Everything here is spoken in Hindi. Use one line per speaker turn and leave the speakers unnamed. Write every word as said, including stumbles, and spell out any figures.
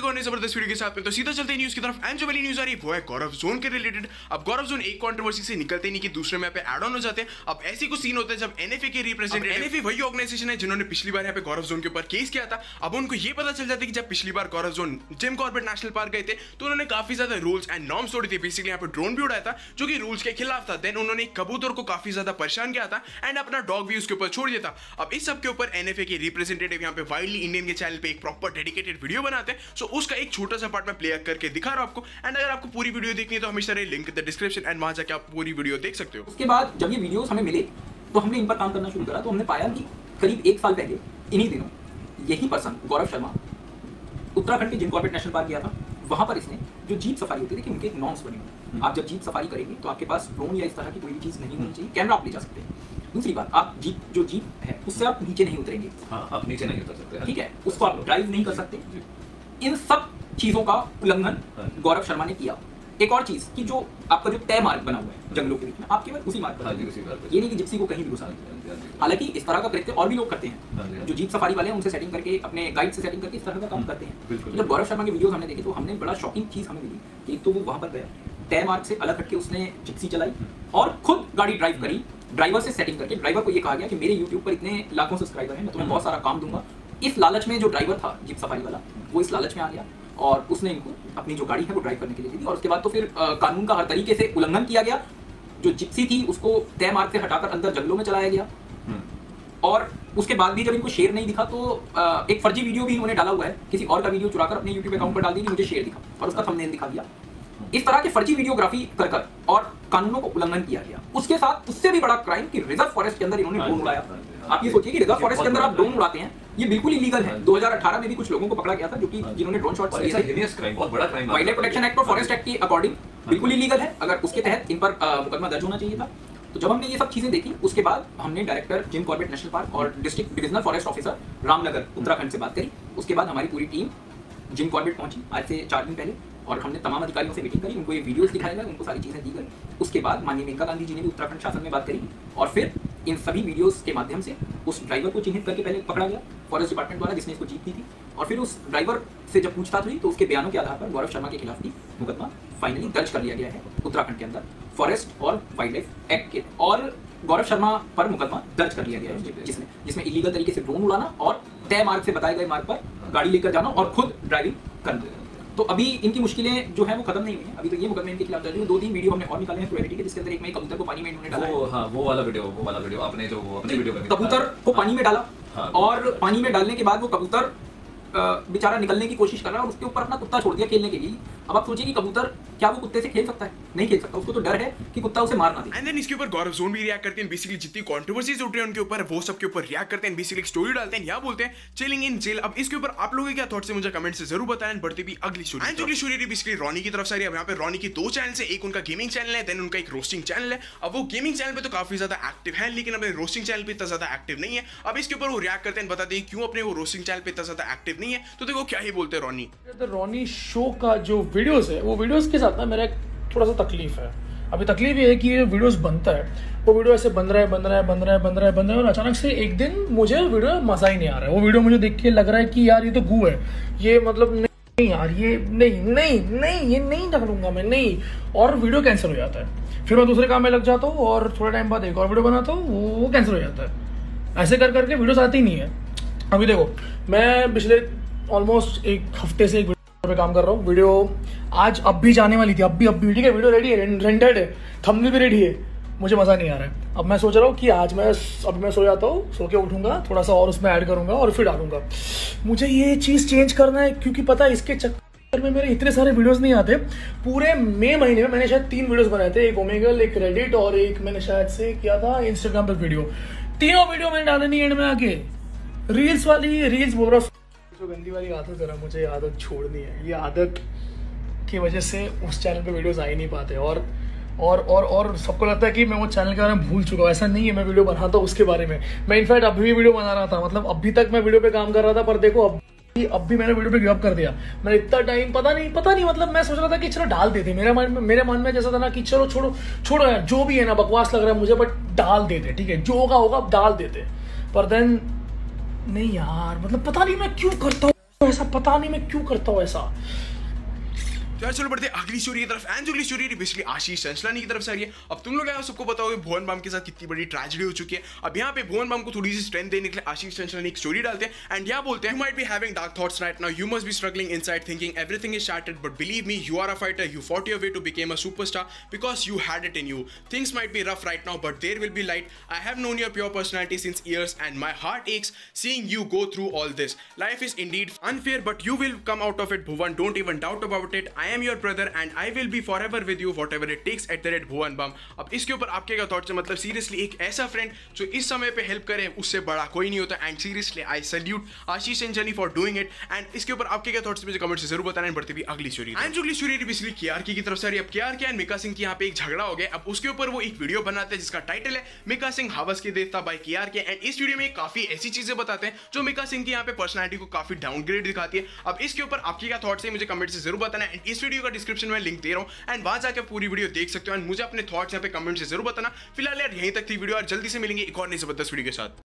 जोन है जबरदस्त वीडियो के साथ में। तो सीधा चलते हैं न्यूज की तरफ। एंड जो पहली न्यूज आ रही है वो है गौरव जोन के रिलेटेड। अब गौरव जोन एक कंट्रोवर्सी से निकलते नहीं कि दूसरे मैप पे ऐड ऑन हो जाते हैं। अब ऐसी कुछ सीन होता है जब एनएफए के रिप्रेजेंटेटिव, एनएफए वही ऑर्गेनाइजेशन है जिन्होंने पिछली बार यहाँ पे गौरव जोन के ऊपर केस किया था। अब उनको ये पता चल जाता है कि जब पिछली बार Gaurav zone Jim Corbett National Park गए थे तो उन्होंने काफी ज्यादा रूल्स एंड नॉर्म्स तोड़ी थी। बेसिकली यहाँ पे ड्रोन भी उड़ाया था जो कि रूल्स के खिलाफ था। देन उन्होंने कबूतर को काफी ज्यादा परेशान किया था एंड अपना डॉग भी उसके ऊपर छोड़ दिया था। अब इस सब के ऊपर एनएफए के रिप्रेजेंटेटिव यहाँ पे वाइल्डली इंडियन के चैनल पे एक प्रॉपर डेडिकेटेड वीडियो बनाते हैं। सो उसका एक छोटा सा पार्ट मैं प्ले करके दिखा रहा हूं आपको। एंड अगर आपको पूरी वीडियो देखनी है तो हमेशा link in the description and वहां जाके आप पूरी वीडियो देख सकते हो।
उसके बाद जब ये वीडियोस हमें मिले तो हमने इन पर काम करना शुरू करा। तो हमने पाया कि करीब एक साल पहले इन्हीं दिनों यही पर्सन गौरव शर्मा उत्तराखंड के जिम कॉर्बेट नेशनल पार्क गया था। वहां पर इसने जो जीप सफारी होती है कि उनके एक नॉर्म्स बने हुए। आप जब जीप सफारी करेंगे तो आपके पास ड्रोन या इस तरह की कोई भी चीज नहीं होनी चाहिए। कैमरा आप ले जा सकते हैं। दूसरी बात, आप जीप जो जीप है उससे आप नीचे नहीं उतरेंगे।
हाँ, आप नीचे नहीं उतर सकते,
ठीक है। उसको आप ड्राइव नहीं कर सकते। इन सब चीजों का उल्लंघन गौरव शर्मा ने किया। एक और चीज कि जो आपका जो तय मार्ग बना हुआ है जंगलों के बीच में, आप केवल उसी मार्ग पर, ये नहीं कि जिप्सी को कहीं भी घुसा दें। हालांकि इस तरह का कृत्य और भी लोग करते हैं। जो जीप सफारी वाले हैं उनसे सेटिंग करके, अपने गाइड से सेटिंग करके इस तरह का काम करते हैं। जब गौरव शर्मा के वीडियोस हमने देखे तो हमने बड़ा शॉकिंग चीज हमें मिली कि तो वो वहां पर गया, तय मार्ग से अलग हटके उसने जिप्सी चलाई और खुद गाड़ी ड्राइव करी। ड्राइवर से सेटिंग करके ड्राइवर को ये कहा गया कि मेरे यूट्यूब पर इतने लाखों सब्सक्राइबर हैं, मैं तुम्हें बहुत सारा काम दूंगा। इस लालच में जो ड्राइवर था जीप सफारी वाला, वो इस लालच में आ गया और उसने इनको अपनी जो गाड़ी है वो ड्राइव करने के लिए दे दी। और उसके बाद तो फिर आ, कानून का हर तरीके से उल्लंघन किया गया। जो जिप्सी थी उसको तय मार्ग से हटाकर अंदर जंगलों में चलाया गया। और उसके बाद भी जब इनको शेर नहीं दिखा तो आ, एक फर्जी वीडियो भी इन्होंने डाला हुआ है। किसी और का वीडियो चुराकर अपने यूट्यूब अकाउंट पर डाल दी कि मुझे शेर दिखा और उसका थंबनेल दिखा दिया। इस तरह के फर्जी वीडियोग्राफी कर कर और कानूनों को उल्लंघन किया गया। उसके साथ उससे भी बड़ा क्राइम कि रिजर्व फॉरेस्ट के अंदर इन्होंने ड्रोन उड़ाया। आप ये सोचिए कि रिजर्व फॉरेस्ट के अंदर आप ड्रोन उड़ाते हैं, ये बिल्कुल इलीगल है। दो हज़ार अठारह में भी कुछ लोगों को पकड़ा गया था जो कि जिन्होंने ड्रोन शॉट्स लिए थे। वाइल्ड लाइफ प्रोटेक्शन एक्ट और फॉरेस्ट एक्ट के अकॉर्डिंग बिल्कुल इलीगल है। अगर उसके तहत इन पर मुकदमा दर्ज होना चाहिए था। तो जब हमने ये सब चीजें देखी उसके बाद हमने director Jim Corbett National Park और district divisional forest officer Ramnagar Uttarakhand से बात करी। उसके बाद हमारी पूरी टीम जिम कॉर्बेट पहुंची आज से चार दिन पहले और हमने तमाम अधिकारियों से मीटिंग करी। उनको ये वीडियोस दिखाए गए, उनको सारी चीजें दी गई। उसके बाद माननीय मेनका गांधी जी ने भी उत्तराखंड शासन में बात करी और फिर इन सभी वीडियोस के माध्यम से उस ड्राइवर को चिन्हित करके पहले पकड़ा गया फॉरेस्ट डिपार्टमेंट द्वारा जिसने इसको जीप दी थी। और फिर उस ड्राइवर से जब पूछताछ हुई तो उसके बयानों के आधार पर गौरव शर्मा के खिलाफ भी मुकदमा फाइनली दर्ज कर लिया गया है उत्तराखंड के अंदर फॉरेस्ट और वाइल्ड लाइफ एक्ट के। और गौरव शर्मा पर मुकदमा दर्ज कर लिया गया है जिसमें जिसमें इलीगल तरीके से ड्रोन उड़ाना और तय मार्ग से बताए गए मार्ग पर गाड़ी लेकर जाना और खुद ड्राइविंग करना। तो अभी इनकी मुश्किलें जो है वो खत्म नहीं हुई हैं। अभी तो ये मुकदमे इनके खिलाफ चल रही है। दो तीन वीडियो हमने और निकाले हैं क्वालिटी के, जिसके अंदर एक में कबूतर को पानी में इन्होंने डाला
वो, हाँ, वो वाला वीडियो वो वाला वीडियो आपने जो अपने वीडियो में
कबूतर को पानी में डाला। हाँ, और पानी में डालने के बाद वो कबूतर बेचारा निकलने की कोशिश कर रहा है और उसके ऊपर अपना कुत्ता छोड़ दिया खेलने के लिए। अब आप सोचिए कि कबूतर क्या वो कुत्ते से खेल सकता है? नहीं खेल सकता। उसको तो डर है कि कुत्ता उसे मार ना दे।
एंड देन इसके ऊपर गौरव जोन भी रिएक्ट करते हैं। बेसिकली जितनी कंट्रोवर्सीज उठ रही है उनके ऊपर वो सब के ऊपर रिएक्ट करते हैं। बेसिकली स्टोरी डालते हैं या बोलते हैं चिलिंग इन जेल। अब इसके ऊपर आप लोगों के क्या थॉट्स है मुझे कमेंट से जरूर बताएं। बढ़ती भी अगली स्टोरी। एंड अगली स्टोरी बेसिकली रॉनी की तरफ से आ रही है। यहाँ पे रॉनी की दो चैनल है, एक उनका गेमिंग चैनल है, देन उनका एक रोस्टिंग चैनल है। अब वो गेमिंग चैनल पे तो काफी ज्यादा एक्टिव है लेकिन अपने रोस्टिंग चैनल पे इतना ज्यादा एक्टिव नहीं है। अब इसके ऊपर वो रिएक्ट करते हैं, बताते हैं क्यों अपने वो रोस्टिंग चैनल पे इतना ज्यादा एक्टिव नहीं है। तो देखो क्या ही बोलते हैं रॉनी।
तो रॉनी शो का जो वीडियोस है वो वीडियोस के साथ ना मेरा थोड़ा सा तकलीफ है। अभी तकलीफ ये है कि ये वीडियोस बनता है, वो वीडियो ऐसे बन रहा है बन रहा है बन रहा है बन रहा है बन रहा है और अचानक से एक दिन मुझे वीडियो में मजा ही नहीं आ रहा है। वो वीडियो मुझे देख के लग रहा है कि यार ये तो गू है, ये मतलब नहीं यार, ये नहीं नहीं नहीं ये नहीं ढक लूंगा मैं, नहीं। और वीडियो कैंसिल हो जाता है। फिर मैं दूसरे काम में लग जाता हूँ और थोड़ा टाइम बाद एक और वीडियो बनाता हूँ, वो कैंसिल हो जाता है। ऐसे कर करके वीडियोस आती नहीं है। अभी देखो मैं पिछले ऑलमोस्ट एक हफ्ते से एक वीडियो पे काम कर रहा हूँ। वीडियो आज अब भी जाने वाली थी, अब भी अब भी ठीक है, वीडियो रेडी है, रेंडर्ड है, थंबनेल भी रेडी है। मुझे मज़ा नहीं आ रहा है। अब मैं सोच रहा हूँ कि आज मैं अभी मैं सो जाता हूँ, सो के उठूंगा, थोड़ा सा और उसमें ऐड करूँगा और फिर डालूंगा। मुझे ये चीज़ चेंज करना है क्योंकि पता है इसके चक्कर में मेरे इतने सारे वीडियोस नहीं आते। पूरे मई महीने में मैंने शायद तीन वीडियोस बनाए थे, एक ओमेगल, एक रेडिट और एक मैंने शायद से किया था इंस्टाग्राम पर वीडियो। तीनों वीडियो मैंने डाले नहीं एंड में आके रील्स वाली रील्स बोल रहा हूँ। जो गंदी वाली आदत है ना, मुझे आदत छोड़नी है। ये आदत की वजह से उस चैनल पे वीडियोस आ ही नहीं पाते और और और और सबको लगता है कि मैं वो चैनल के बारे में भूल चुका हूँ। ऐसा नहीं है, मैं वीडियो बनाता हूँ उसके बारे में। मैं इनफैक्ट अभी भी वीडियो बना रहा था, मतलब अभी तक मैं वीडियो पे काम कर रहा था, पर देखो अब अब भी मैंने वीडियो पे गिव अप कर दिया। मैंने इतना टाइम पता नहीं पता नहीं मतलब मैं सोच रहा था कि चलो डाल देते। मेरे मन में मेरे मन में जैसा था ना कि चलो छोड़ो छोड़ो यार, जो भी है ना बकवास लग रहा है मुझे, बट डाल देते, ठीक है, जो होगा होगा डाल देते। पर देन नहीं यार, मतलब पता नहीं मैं क्यों करता हूँ। ऐसा पता नहीं मैं क्यों करता हूँ ऐसा।
तो यार चलो बढ़ते हैं अगली स्टोरी की तरफ। एंड जो अगली स्टोरी है बेसिकली आशीष चंचलानी की तरफ से आ रही है। अब तुम लोग यार सबको पता होगा भुवन बाम के साथ कितनी बड़ी ट्रेजेडी हो चुकी है। अब यहाँ पे भुवन बाम को थोड़ी सी स्ट्रेंथ देने के लिए आशीष चंचलानी एक स्टोरी डालते हैं एंड यहाँ बोलते हैं, you might be having dark thoughts right now, you must be struggling inside thinking everything is shattered, but believe me, you are a fighter, you fought your way to become a superstar because you had it in you. Things might be rough right now, but there will be light. I have known your pure personality since years and my heart aches seeing you go through all this. Life is indeed unfair, but you will come out of it, Bhuvan. Don't even doubt about it. I am your brother and I will be forever with you whatever it takes at the rate Bhuvan Bam. अब इसके ऊपर आपके क्या थॉट्स है? मतलब सीरियसली एक ऐसा फ्रेंड जो इस समय पे हेल्प करे उससे बड़ा कोई नहीं होता and seriously I salute Ashish Chanchlani for doing it. And इसके ऊपर आपके क्या थॉट्स मुझे कमेंट से जरूर बताना है। बढ़ते भी अगली स्टोरी। एंड जो अगली स्टोरी बेसिकली केआरके की तरफ से आ रही है। अब केआरके एंड मिका सिंह की यहाँ पे एक झगड़ा हो गया। अब उसके ऊपर वो एक वीडियो बनाते हैं जिसका टाइटल है मिका सिंह हवस के देवता बाय केआरके एंड इस वीडियो में काफी ऐसी चीजें बताते हैं जो मिका सिंह की यहाँ पे पर्सनालिटी को काफी डाउनग्रेड दिखाती है। अब इसके ऊपर आपके क्या थॉट्स है मुझे कमेंट से जरूर बताना है एंड इस वीडियो का डिस्क्रिप्शन में लिंक दे रहा हूँ एंड वहां जाकर पूरी वीडियो देख सकते हो एंड मुझे अपने थॉट्स यहाँ पे कमेंट से जरूर बताना। फिलहाल यार यहीं तक थी वीडियो और जल्दी से मिलेंगे एक और नई जबरदस्त वीडियो के साथ।